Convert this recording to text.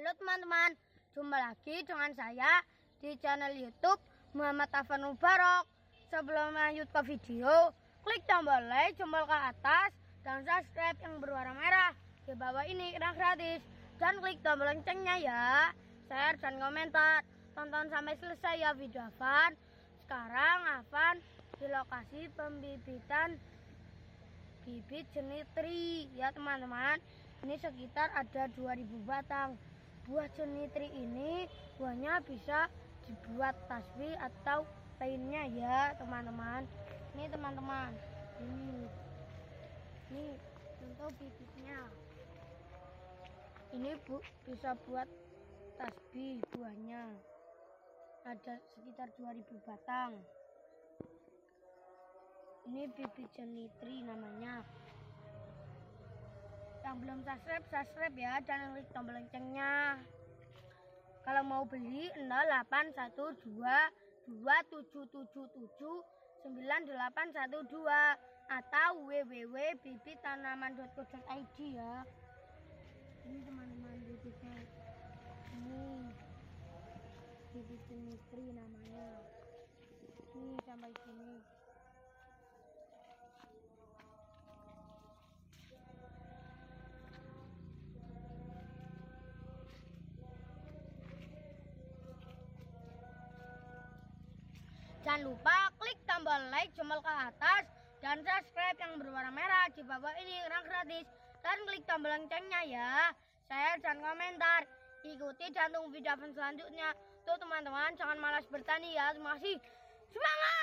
Halo teman-teman, jumpa lagi dengan saya di channel YouTube Muhammad Afan Mubarak. Sebelum lanjut ke video, klik tombol like, tombol ke atas, dan subscribe yang berwarna merah di bawah ini karena gratis. Dan klik tombol loncengnya ya, share dan komentar. Tonton sampai selesai ya video Afan. Sekarang Afan di lokasi pembibitan bibit jenitri ya teman-teman. Ini sekitar ada 2000 batang. Buah jenitri ini buahnya bisa dibuat tasbih atau lainnya ya teman-teman. Ini teman-teman, ini contoh bibitnya. Ini bisa buat tasbih buahnya. Ada sekitar 2000 batang. Ini bibit jenitri namanya. Yang belum subscribe ya, dan klik tombol loncengnya. Kalau mau beli 081227779812 atau www.bibittanaman.co.id ya. Ini teman-teman bibitnya. Ini bibit jenitri namanya. Ini sampai sini. Jangan lupa klik tombol like, tombol ke atas, dan subscribe yang berwarna merah di bawah ini karena gratis. Dan klik tombol loncengnya ya, share dan komentar. Ikuti dan tunggu video selanjutnya. Tuh teman-teman, jangan malas bertani ya. Terima kasih. Semangat!